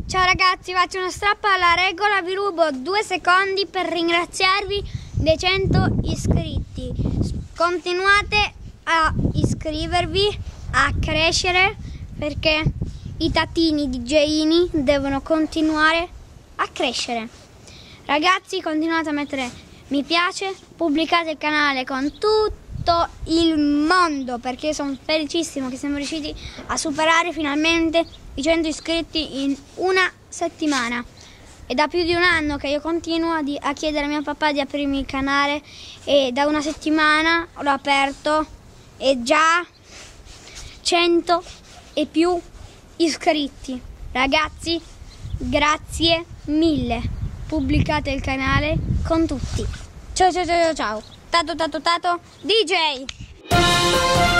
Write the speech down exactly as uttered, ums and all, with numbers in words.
Ciao ragazzi, faccio uno strappo alla regola, vi rubo due secondi per ringraziarvi dei cento iscritti. Continuate a iscrivervi, a crescere, perché i tatini di Geini devono continuare a crescere. Ragazzi, continuate a mettere mi piace, pubblicate il canale con tutto il mondo, perché sono felicissimo che siamo riusciti a superare finalmente i cento iscritti in una settimana. È da più di un anno che io continuo a, di, a chiedere a mio papà di aprirmi il canale e da una settimana l'ho aperto e già cento e più iscritti. Ragazzi, grazie mille. Pubblicate il canale con tutti. Ciao ciao ciao ciao. Tato tato tato D J.